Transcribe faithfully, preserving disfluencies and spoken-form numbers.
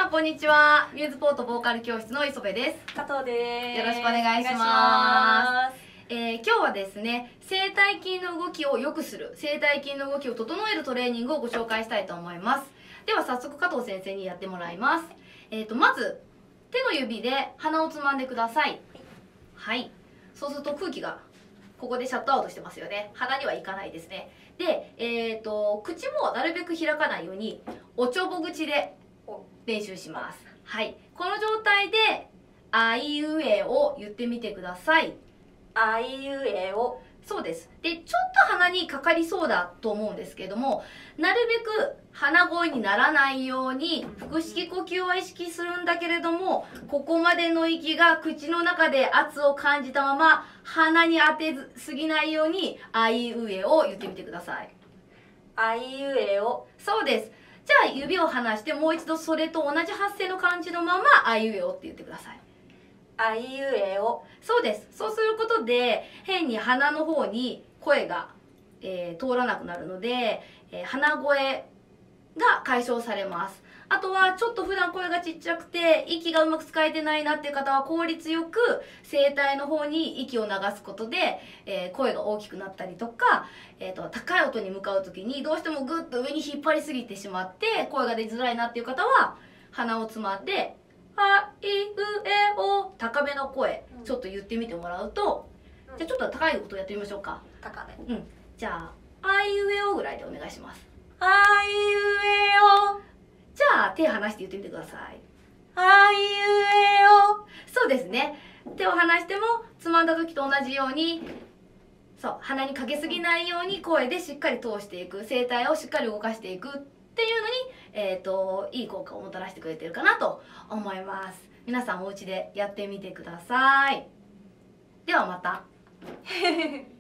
んこんにちは。ミューズポートボーカル教室の磯部です。 加藤です。 よろしくお願いします。えー、今日はですね、声帯筋の動きを良くする、声帯筋の動きを整えるトレーニングをご紹介したいと思います。では早速加藤先生にやってもらいます。えーとまず手の指で鼻をつまんでください。はい。そうすると空気がここでシャットアウトしてますよね。鼻にはいかないですね。で、えーと口もなるべく開かないようにおちょぼ口で練習します。はい。この状態であいうえを言ってみてください。 あいうえお。 そうです。で、ちょっと鼻にかかりそうだと思うんですけども、なるべく鼻声にならないように腹式呼吸は意識するんだけれども、ここまでの息が口の中で圧を感じたまま鼻に当てすぎないようにあいうえを言ってみてください。 あいうえお。 そうです。じゃあ指を離してもう一度それと同じ発声の感じのままあいうえおって言ってください。 あいうえお。 そうです。そうすることで変に鼻の方に声が、えー、通らなくなるので、えー、鼻声が解消されます。あとはちょっと普段声がちっちゃくて息がうまく使えてないなっていう方は効率よく声帯の方に息を流すことで、えー、声が大きくなったりとか、えーと、高い音に向かう時にどうしてもグッと上に引っ張りすぎてしまって声が出づらいなっていう方は鼻をつまんであいうえお高めの声ちょっと言ってみてもらうと、うん、じゃあちょっと高い音やってみましょうか。 高め。 うん。じゃああいうえおぐらいでお願いします。 あいうえお。 じゃあ手離して言ってみてください。 あいうえお。 そうですね。手を離してもつまんだ時と同じように、そう鼻にかけすぎないように声でしっかり通していく、声帯をしっかり動かしていくっていうのに、えーと、いい効果をもたらしてくれてるかなと思います。皆さんお家でやってみてください。ではまた。